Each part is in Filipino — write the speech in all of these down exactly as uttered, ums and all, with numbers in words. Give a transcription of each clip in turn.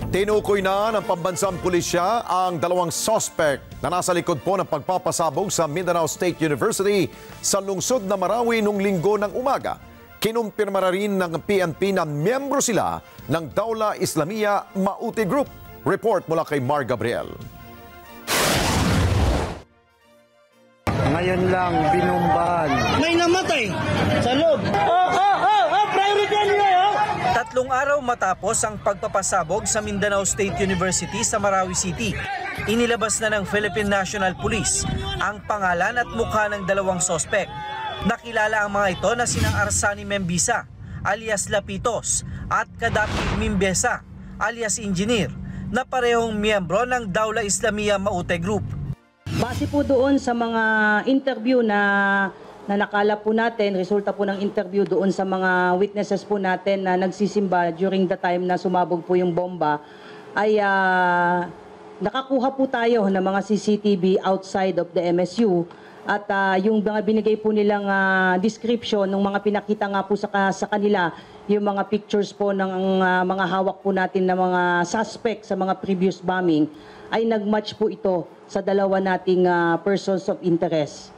Tinukoy na ng pambansang pulisya ang dalawang suspect na nasa likod po ng pagpapasabog sa Mindanao State University sa lungsod na Marawi nung linggo ng umaga. Kinumpirma na rin ng P N P na miyembro sila ng Dawla Islamiyya Maute Group. Report mula kay Mar Gabriel. Ngayon lang binumbahan. May namatay sa loob. Oh, oh, oh, oh, priority nyo, oh. Tatlong araw matapos ang pagpapasabog sa Mindanao State University sa Marawi City, inilabas na ng Philippine National Police ang pangalan at mukha ng dalawang sospek. Nakilala ang mga ito na sina Arsani Membisa, alias Lapitos, at Kadapi Mimbesa, alias Engineer, na parehong miyembro ng Dawla Islamiyya Maute Group. Base po doon sa mga interview na na nakalap po natin, resulta po ng interview doon sa mga witnesses po natin na nagsisimba during the time na sumabog po yung bomba, ay uh, nakakuha po tayo ng mga C C T V outside of the M S U at uh, yung mga binigay po nilang uh, description ng mga pinakita nga po sa, sa kanila, yung mga pictures po ng uh, mga hawak po natin na mga suspect sa mga previous bombing, ay nagmatch po ito sa dalawa nating uh, persons of interest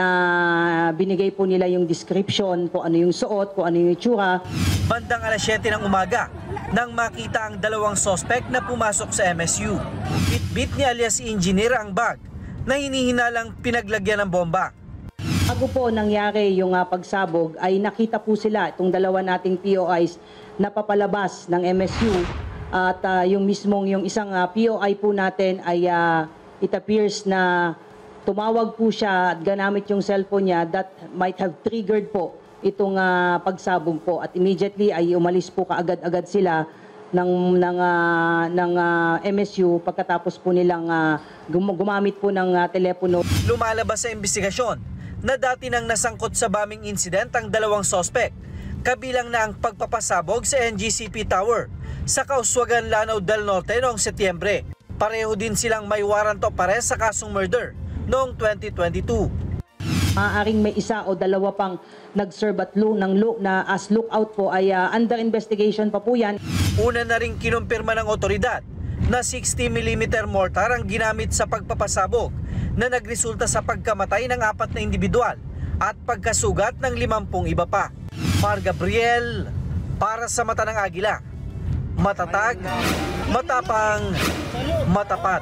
na binigay po nila yung description, kung ano yung suot, kung ano yung itsura. Bandang alas siyete ng umaga, nang makita ang dalawang suspect na pumasok sa M S U. Bitbit ni alias Engineer ang bag na hinihinalang pinaglagyan ng bomba. Bago po nangyari yung uh, pagsabog, ay nakita po sila, itong dalawa nating P O Is na papalabas ng M S U. At uh, yung mismong yung isang uh, P O I po natin ay uh, it appears na tumawag po siya at ganamit yung cellphone niya that might have triggered po itong uh, pagsabog po. At immediately ay umalis po kaagad-agad sila ng, ng, uh, ng uh, M S U pagkatapos po nilang uh, gum gumamit po ng uh, telepono. Lumalabas sa investigasyon na dati nang nasangkot sa bombing incident ang dalawang suspect, kabilang na ang pagpapasabog sa N G C P Tower sa Kauswagan, Lanao del Norte noong Setyembre. Pareho din silang may warrant of arrest sa kasong murder noong twenty twenty-two. Maaaring may isa o dalawa pang nag-serve at look ng look na as lookout po ay uh, under investigation pa po yan. Una na rin kinumpirma ng otoridad na sixty millimeter mortar ang ginamit sa pagpapasabog na nagresulta sa pagkamatay ng apat na individual at pagkasugat ng limampung iba pa. Mar Gabriel, para sa Mata ng Agila. Matatag, matapang, matapat.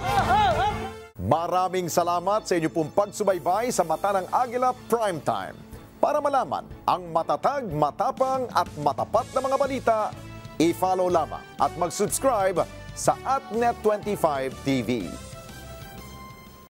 Maraming salamat sa inyo pong pagsubaybay sa Mata ng Agila Primetime. Para malaman ang matatag, matapang at matapat na mga balita, i-follow lamang at mag-subscribe sa AtNet twenty-five T V.